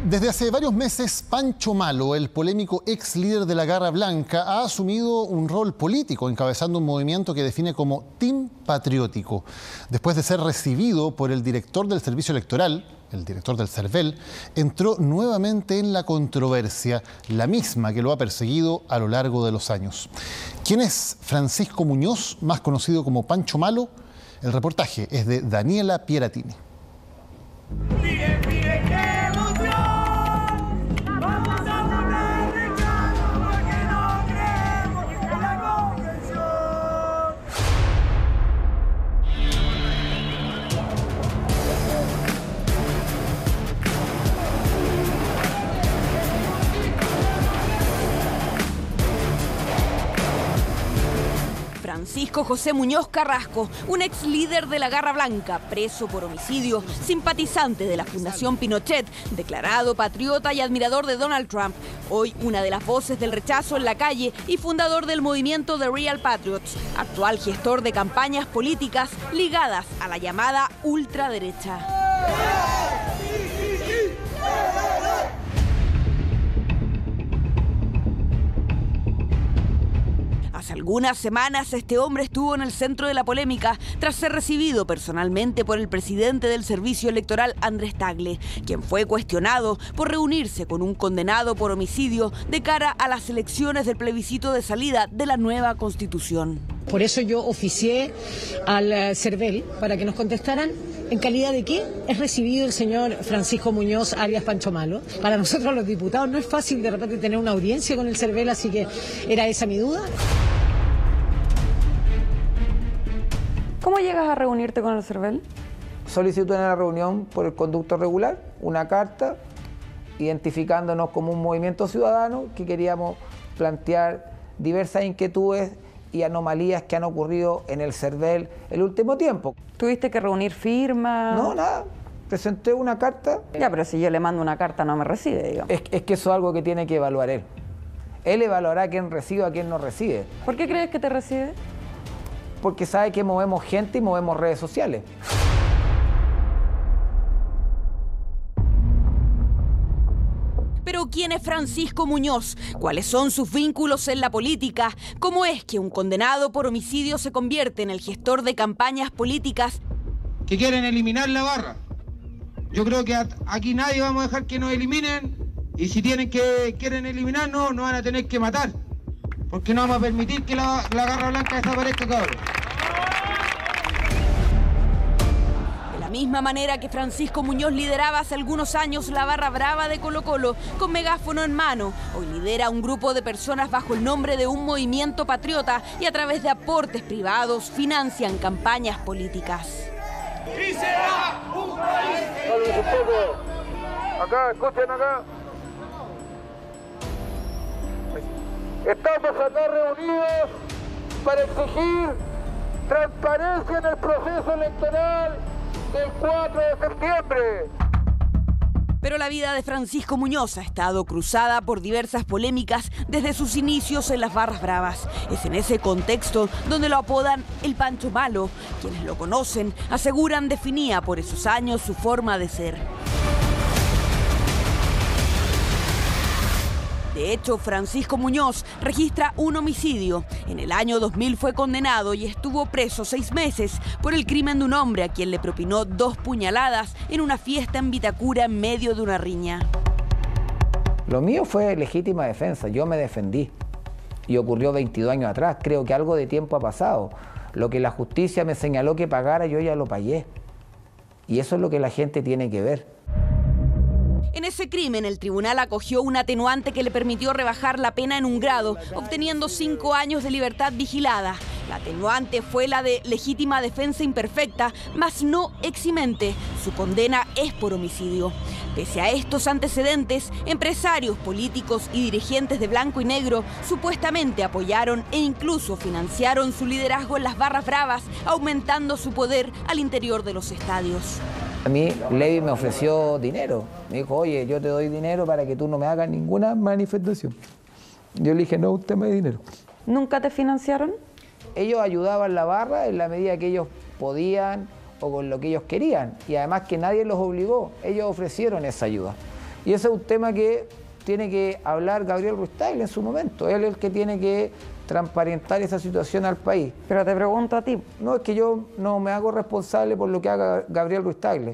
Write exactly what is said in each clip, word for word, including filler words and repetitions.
Desde hace varios meses, Pancho Malo, el polémico ex líder de la Garra Blanca, ha asumido un rol político encabezando un movimiento que define como Team Patriótico. Después de ser recibido por el director del Servicio Electoral, el director del CERVEL, entró nuevamente en la controversia, la misma que lo ha perseguido a lo largo de los años. ¿Quién es Francisco Muñoz, más conocido como Pancho Malo? El reportaje es de Daniela Pieratini. ¡Mire, mire qué emoción! ¡Vamos a votar rechazo porque no creemos en la convención! Francisco José Muñoz Carrasco, un ex líder de la Garra Blanca, preso por homicidio, simpatizante de la Fundación Pinochet, declarado patriota y admirador de Donald Trump, hoy una de las voces del rechazo en la calle y fundador del movimiento The Real Patriots, actual gestor de campañas políticas ligadas a la llamada ultraderecha. Hace algunas semanas este hombre estuvo en el centro de la polémica tras ser recibido personalmente por el presidente del Servicio Electoral, Andrés Tagle, quien fue cuestionado por reunirse con un condenado por homicidio de cara a las elecciones del plebiscito de salida de la nueva Constitución. Por eso yo oficié al CERVEL para que nos contestaran en calidad de qué es recibido el señor Francisco Muñoz, alias Pancho Malo. Para nosotros los diputados no es fácil de repente tener una audiencia con el CERVEL, así que era esa mi duda. ¿Cómo llegas a reunirte con el CERVEL? Solicité una reunión por el conducto regular, una carta, identificándonos como un movimiento ciudadano que queríamos plantear diversas inquietudes y anomalías que han ocurrido en el CERVEL el último tiempo. ¿Tuviste que reunir firmas? No, nada. Presenté una carta. Ya, pero si yo le mando una carta no me recibe, digamos. Es, es que eso es algo que tiene que evaluar él. Él evaluará a quién recibe, a quién no recibe. ¿Por qué crees que te recibe? Porque sabe que movemos gente y movemos redes sociales. Pero ¿quién es Francisco Muñoz? ¿Cuáles son sus vínculos en la política? ¿Cómo es que un condenado por homicidio se convierte en el gestor de campañas políticas? Que quieren eliminar la barra. Yo creo que aquí nadie vamos a dejar que nos eliminen, y si tienen que quieren eliminarnos, nos van a tener que matar. Porque no vamos a permitir que la, la Garra Blanca desaparezca, cabrón. De la misma manera que Francisco Muñoz lideraba hace algunos años la barra brava de Colo-Colo, con megáfono en mano, hoy lidera un grupo de personas bajo el nombre de un movimiento patriota y a través de aportes privados financian campañas políticas. ¡Y será un país! Dale un poco. Acá, escuchen acá. Estamos acá reunidos para exigir transparencia en el proceso electoral del cuatro de septiembre. Pero la vida de Francisco Muñoz ha estado cruzada por diversas polémicas desde sus inicios en las barras bravas. Es en ese contexto donde lo apodan el Pancho Malo. Quienes lo conocen aseguran definía por esos años su forma de ser. De hecho, Francisco Muñoz registra un homicidio. En el año dos mil fue condenado y estuvo preso seis meses por el crimen de un hombre a quien le propinó dos puñaladas en una fiesta en Vitacura en medio de una riña. Lo mío fue legítima defensa, yo me defendí. Y ocurrió veintidós años atrás, creo que algo de tiempo ha pasado. Lo que la justicia me señaló que pagara, yo ya lo pagué. Y eso es lo que la gente tiene que ver. En ese crimen, el tribunal acogió un atenuante que le permitió rebajar la pena en un grado, obteniendo cinco años de libertad vigilada. La atenuante fue la de legítima defensa imperfecta, mas no eximente. Su condena es por homicidio. Pese a estos antecedentes, empresarios, políticos y dirigentes de blanco y negro supuestamente apoyaron e incluso financiaron su liderazgo en las barras bravas, aumentando su poder al interior de los estadios. A mí Levi me ofreció dinero, me dijo, oye, yo te doy dinero para que tú no me hagas ninguna manifestación. Yo le dije, no, usted me da dinero. ¿Nunca te financiaron? Ellos ayudaban la barra en la medida que ellos podían o con lo que ellos querían, y además que nadie los obligó, ellos ofrecieron esa ayuda. Y ese es un tema que tiene que hablar Gabriel Ruiz Tagle en su momento. Él es el que tiene que transparentar esa situación al país. Pero te pregunto a ti. No, es que yo no me hago responsable por lo que haga Gabriel Ruiz Tagle.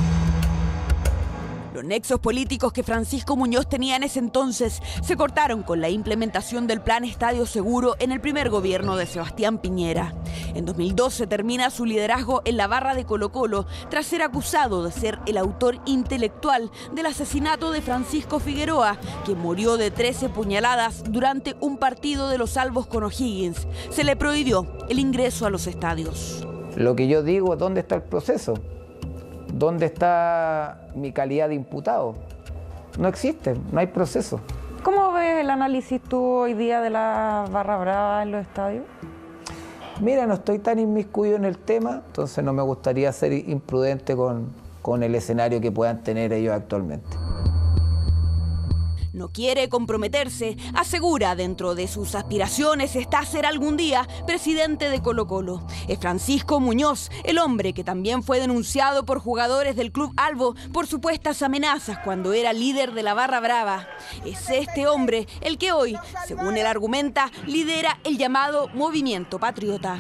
Los nexos políticos que Francisco Muñoz tenía en ese entonces se cortaron con la implementación del Plan Estadio Seguro en el primer gobierno de Sebastián Piñera. En dos mil doce termina su liderazgo en la barra de Colo-Colo tras ser acusado de ser el autor intelectual del asesinato de Francisco Figueroa, que murió de trece puñaladas durante un partido de los Salvos con O'Higgins. Se le prohibió el ingreso a los estadios. Lo que yo digo es dónde está el proceso. ¿Dónde está mi calidad de imputado? No existe, no hay proceso. ¿Cómo ves el análisis tú hoy día de la barra brava en los estadios? Mira, no estoy tan inmiscuido en el tema, entonces no me gustaría ser imprudente con, con el escenario que puedan tener ellos actualmente. No quiere comprometerse, asegura dentro de sus aspiraciones está ser algún día presidente de Colo-Colo. Es Francisco Muñoz, el hombre que también fue denunciado por jugadores del Club Albo por supuestas amenazas cuando era líder de la barra brava. Es este hombre el que hoy, según él argumenta, lidera el llamado Movimiento Patriota.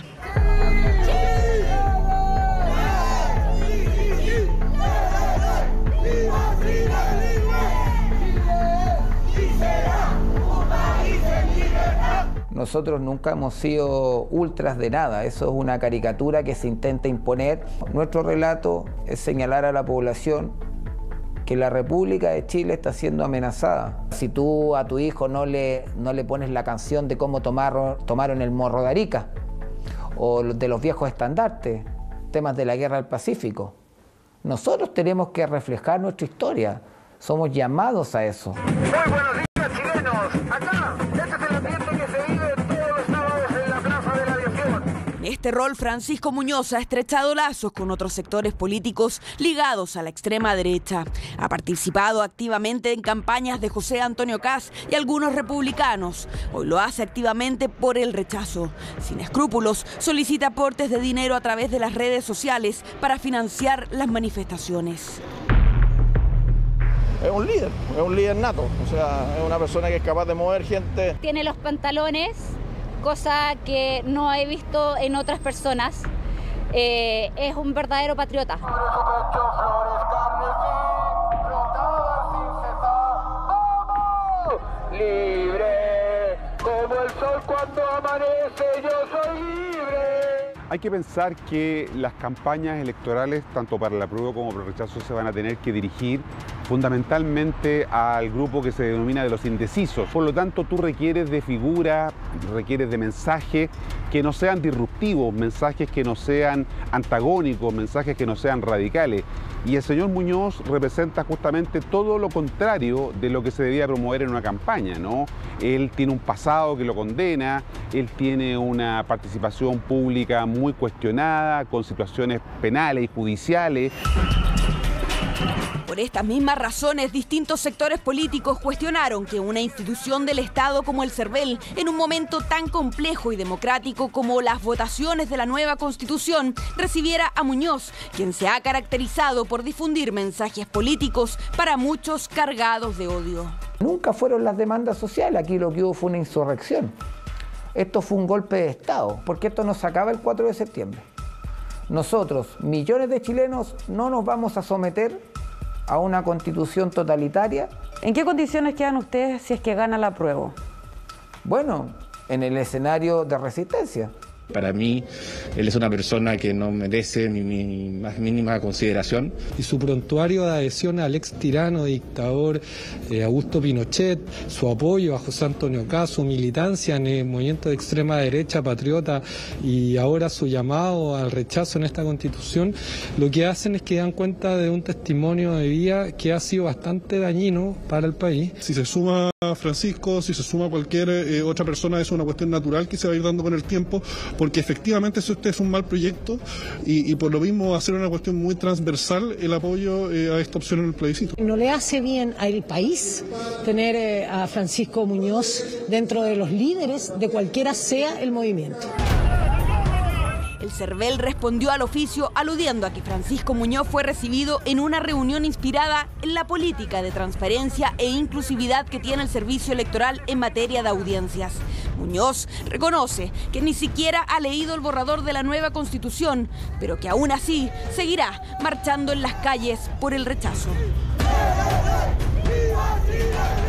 Nosotros nunca hemos sido ultras de nada, eso es una caricatura que se intenta imponer. Nuestro relato es señalar a la población que la República de Chile está siendo amenazada. Si tú a tu hijo no le, no le pones la canción de cómo tomaron, tomaron el Morro de Arica, o de los viejos estandartes, temas de la Guerra del Pacífico, nosotros tenemos que reflejar nuestra historia, somos llamados a eso. Muy buenos días, chilenos. Acá, este es el ambiente que se vive todos los sábados en la Plaza de la Aviación. En este rol, Francisco Muñoz ha estrechado lazos con otros sectores políticos ligados a la extrema derecha. Ha participado activamente en campañas de José Antonio Kast y algunos republicanos. Hoy lo hace activamente por el rechazo. Sin escrúpulos, solicita aportes de dinero a través de las redes sociales para financiar las manifestaciones. Es un líder, es un líder nato, o sea, es una persona que es capaz de mover gente. Tiene los pantalones, cosa que no he visto en otras personas. Eh, es un verdadero patriota. Libre, como el sol cuando amanece, yo soy libre. Hay que pensar que las campañas electorales, tanto para el apruebo como para el rechazo, se van a tener que dirigir fundamentalmente al grupo que se denomina de los indecisos. Por lo tanto, tú requieres de figuras, requieres de mensajes que no sean disruptivos, mensajes que no sean antagónicos, mensajes que no sean radicales. Y el señor Muñoz representa justamente todo lo contrario de lo que se debía promover en una campaña, ¿no? Él tiene un pasado que lo condena, él tiene una participación pública muy cuestionada, con situaciones penales y judiciales. Por estas mismas razones, distintos sectores políticos cuestionaron que una institución del Estado como el CERVEL, en un momento tan complejo y democrático como las votaciones de la nueva Constitución, recibiera a Muñoz, quien se ha caracterizado por difundir mensajes políticos para muchos cargados de odio. Nunca fueron las demandas sociales, aquí lo que hubo fue una insurrección. Esto fue un golpe de Estado, porque esto nos acaba el cuatro de septiembre. Nosotros, millones de chilenos, no nos vamos a someter a una constitución totalitaria. ¿En qué condiciones quedan ustedes si es que gana la apruebo? Bueno, en el escenario de resistencia. Para mí, él es una persona que no merece ni mi más mínima consideración. Y su prontuario de adhesión al ex tirano dictador eh, Augusto Pinochet, su apoyo a José Antonio Kast, su militancia en el movimiento de extrema derecha patriota y ahora su llamado al rechazo en esta constitución, lo que hacen es que dan cuenta de un testimonio de vida que ha sido bastante dañino para el país. Si se suma Francisco, si se suma cualquier eh, otra persona, es una cuestión natural que se va a ir dando con el tiempo, porque efectivamente eso este es un mal proyecto y, y por lo mismo va a ser una cuestión muy transversal el apoyo eh, a esta opción en el plebiscito. No le hace bien al país tener eh, a Francisco Muñoz dentro de los líderes de cualquiera sea el movimiento. El CERVEL respondió al oficio aludiendo a que Francisco Muñoz fue recibido en una reunión inspirada en la política de transparencia e inclusividad que tiene el servicio electoral en materia de audiencias. Muñoz reconoce que ni siquiera ha leído el borrador de la nueva Constitución, pero que aún así seguirá marchando en las calles por el rechazo. ¡Viva Chile!